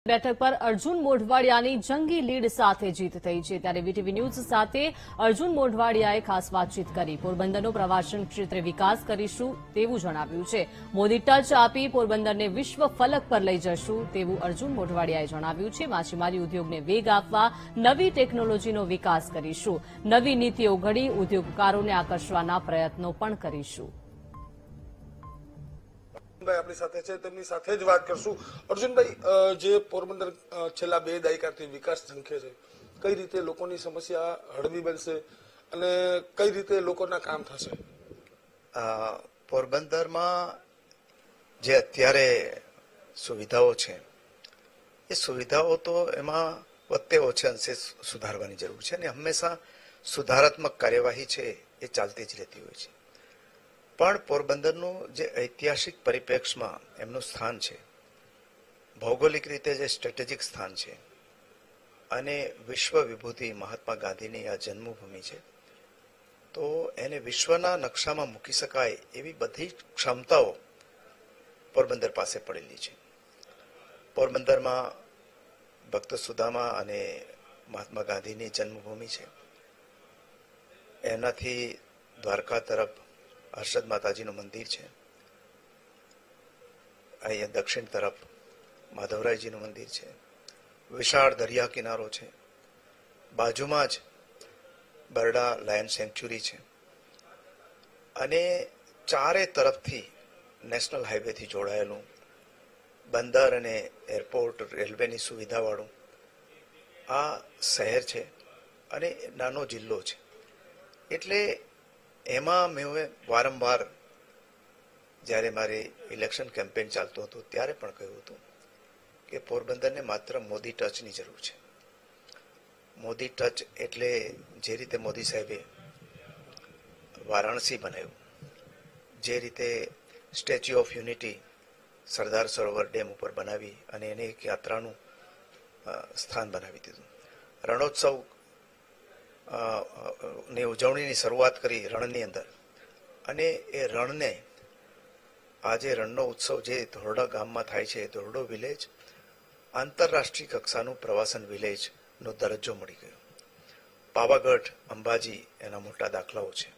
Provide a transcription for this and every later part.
બેઠક પર અર્જુન મોઢવાડિયાની જંગી લીડ સાથે જીત થઈ છે ત્યારે વીટીવી ન્યૂઝ સાથે અર્જુન મોઢવાડિયાએ ખાસ વાતચીત કરી પોરબંદરનો પ્રવાસન ક્ષેત્રે વિકાસ કરીશું તેવું જણાવ્યું છે મોદી ટચ આપી પોરબંદરને વિશ્વ ફલક પર લઈ જશું તેવું અર્જુન મોઢવાડિયાએ જણાવ્યું છે માછીમારી ઉદ્યોગને વેગ આપવા નવી ટેકનોલોજીનો વિકાસ કરીશું નવી નીતિઓ ઘડી ઉદ્યોગકારોને આકર્ષવાના પ્રયત્નો પણ કરીશું આપણી સાથે છે તેમની સાથે જ વાત કરશું અર્જુનભાઈ જે પોરબંદર છેલ્લા 2 દાયકાથી વિકાસ ઝંખે છે કઈ રીતે લોકોની સમસ્યા હળવી બનશે અને કઈ રીતે લોકોના કામ થશે પોરબંદરમાં જે અત્યારે સુવિધાઓ છે એ સુવિધાઓ તો એમાં વત્તે ઓછે અંશે સુધારવાની જરૂર છે અને હંમેશા સુધારાત્મક કાર્યવાહી છે એ ચાલતી જ રહેતી હોય છે પણ પોરબંદરનું જે ઐતિહાસિક પરિપ્રેક્ષમાં એમનું સ્થાન છે ભૌગોલિક રીતે જે સ્ટ્રેટેજિક સ્થાન છે અને વિશ્વ વિભૂતિ મહાત્મા ગાંધીની આ જન્મભૂમિ છે તો એને વિશ્વના નકશામાં મૂકી શકાય એવી બધી ક્ષમતાઓ પોરબંદર પાસે પડેલી છે પોરબંદરમાં ભક્ત સુદામા અને મહાત્મા ગાંધીની જન્મભૂમિ છે એનાથી દ્વારકા તરફ હર્ષદ માતાજીનું મંદિર છે અહીંયા દક્ષિણ તરફ માધવરાયજીનું મંદિર છે વિશાળ દરિયા કિનારો છે બાજુમાં જ બરડા લાયન સેન્ચ્યુરી છે અને ચારે તરફથી નેશનલ હાઈવેથી જોડાયેલું બંદર અને એરપોર્ટ રેલવેની સુવિધાવાળું આ શહેર છે અને નાનો જિલ્લો છે એટલે એમાં મેં વારંવાર જ્યારે મારી ઇલેક્શન કેમ્પેન ચાલતું હતું ત્યારે પણ કહ્યું હતું કે પોરબંદરને માત્ર મોદી ટચની જરૂર છે મોદી ટચ એટલે જે રીતે મોદી સાહેબે વારાણસી બનાવ્યું જે રીતે statue of unity Sardar Sarovar dam ઉપર બનાવી અને એને એક યાત્રાનું સ્થાન બનાવી દીધું રણોત્સવ ની ઉજવણીની શરૂઆત કરી રણની અંદર અને એ રણને આજે રણનો ઉત્સવ જે ધોરડો ગામમાં થાય છે ધોરડો વિલેજ આંતરરાષ્ટ્રીય કક્ષાનું પ્રવાસન વિલેજનો દરજ્જો મળી ગયો પાવાગઢ અંબાજી એના મોટા દાખલાઓ છે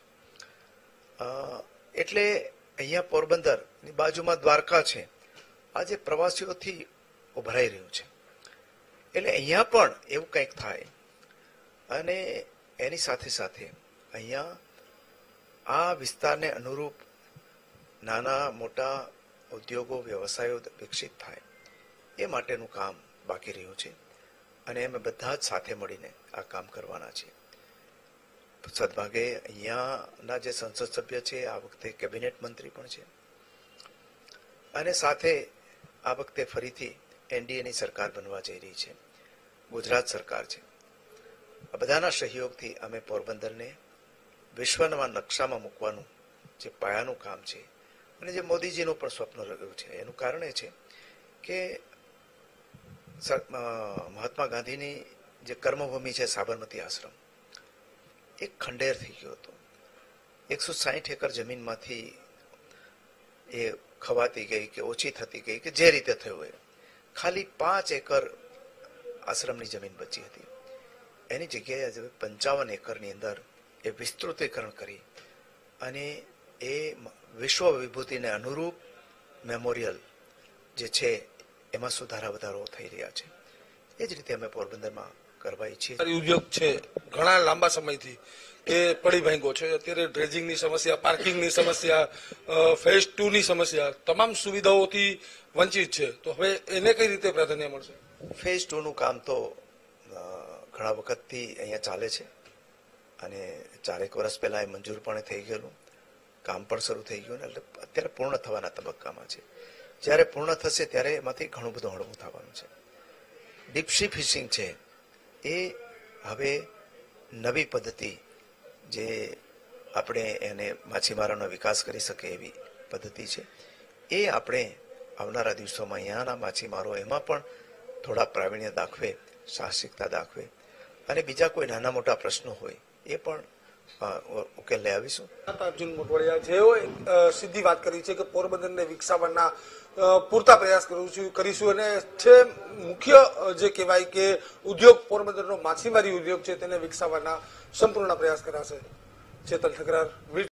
એટલે અહીંયા પોરબંદરની બાજુમાં દ્વારકા છે આજે પ્રવાસીઓથી ઉભરાઈ રહ્યું છે એટલે અહીંયા પણ એવું કંઈક થાય અને એની સાથે સાથે અહીંયા આ વિસ્તારને અનુરૂપ નાના મોટા ઉદ્યોગો વ્યવસાયો વિકસિત થાય એ માટેનું કામ બાકી રહ્યું છે અને અમે બધા જ સાથે મળીને આ કામ કરવાના છે સદભાગે અહીંયાના જે સંસદ સભ્ય છે આ વખતે કેબિનેટ મંત્રી પણ છે અને સાથે આ વખતે ફરીથી એનડીએની સરકાર બનવા જઈ રહી છે ગુજરાત સરકાર છે આ બધાના સહયોગથી અમે પોરબંદરને વિશ્વના નકશામાં મૂકવાનું જે પાયાનું કામ છે અને જે મોદીજીનું પણ સ્વપ્ન રહ્યું છે એનું કારણ એ છે કે મહાત્મા ગાંધીની જે કર્મભૂમિ છે સાબરમતી આશ્રમ એક ખંડેર થઈ ગયો હતો 160 એકર જમીનમાંથી એ ખવાતી ગઈ કે ઓછી થતી ગઈ કે જે રીતે થયું એ ખાલી 5 એકર આશ્રમની જમીન બચી હતી એની જગ્યાએ આજે 55 એકરની અંદર એ વિસ્તૃતીકરણ કરી અને એ વિશ્વ વિભૂતિને અનુરૂપ મેમોરિયલ જે છે એમાં સુધારા વધારો થઈ રહ્યા છે એ જ રીતે અમે પોરબંદરમાં કરવા ઈચ્છીએ ઉદ્યોગ છે ઘણા લાંબા સમયથી એ પડી ભાંગ્યો છે અત્યારે ડ્રેજિંગની સમસ્યા પાર્કિંગની સમસ્યા ફેઝ 2 ની સમસ્યા તમામ સુવિધાઓથી વંચિત છે તો હવે એને કઈ રીતે પ્રાધાન્ય મળશે ફેઝ 2 નું કામ તો ઘણા વખતથી અહીંયા ચાલે છે અને 4 વર્ષ પહેલા એ મંજૂર પણ થઈ ગયેલું કામ પણ શરૂ થઈ ગયું એટલે અત્યારે પૂર્ણ થવાના તબક્કામાં છે જ્યારે પૂર્ણ થશે ત્યારે એમાંથી ઘણું બધું હળવું થવાનું છે ડીપ સી ફિશિંગ છે એ હવે નવી પદ્ધતિ જે આપણે એને માછીમારોનો વિકાસ કરી શકે એવી પદ્ધતિ છે એ આપણે આવનારા દિવસોમાં અહીંયાના માછીમારો એમાં પણ થોડા પ્રાવીણ્ય દાખવે સાહસિકતા દાખવે અને બીજા કોઈ નાના મોટા પ્રશ્નો હોય એ પણ ઉકેલ લઈ આવીશું અર્જુન મોઢવાડિયા જેઓએ સીધી વાત કરી છે કે પોરબંદરને વિકસાવવાના પૂરતા પ્રયાસ કરીશું અને છે મુખ્ય જે કહેવાય કે ઉદ્યોગ પોરબંદરનો માછીમારી ઉદ્યોગ છે તેને વિકસાવવાના સંપૂર્ણ પ્રયાસ કરાશે. ચેતન ઠકરાર.